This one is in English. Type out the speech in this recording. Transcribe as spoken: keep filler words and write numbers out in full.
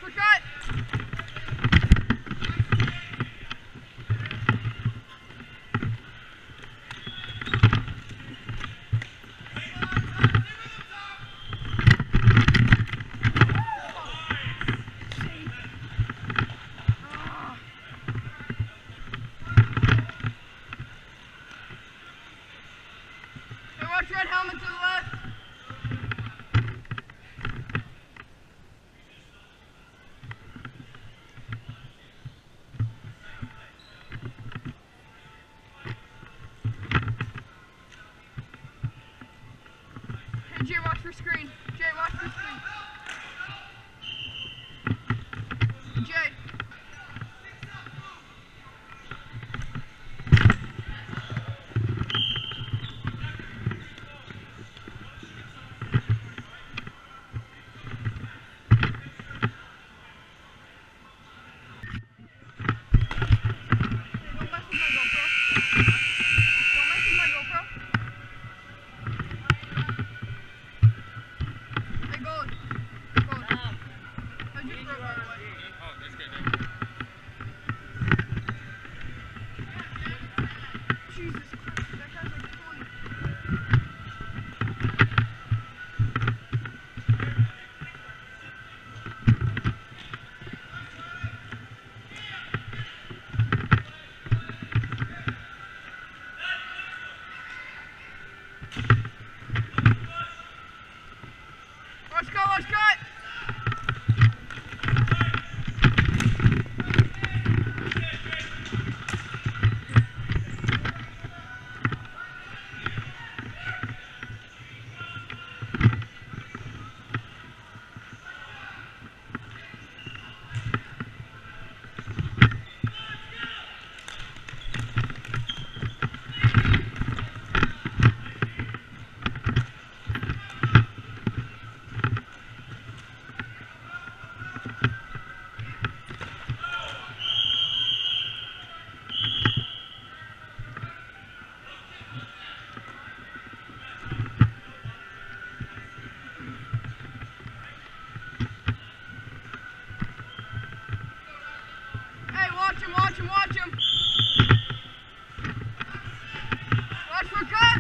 for cut. Hey, watch red helmet to the left. Hey, Jay, watch for screen. Jay, watch for screen. Jay. Don't mess with my GoPro. Don't mess with my GoPro. Hey, goalie. Goalie. How'd you throw, by the way? Oh, that's good. Thank you. Jesus Christ, that guy's like twenty. Let's go, let's cut! Hey, watch him, watch him, watch him! Watch for cut!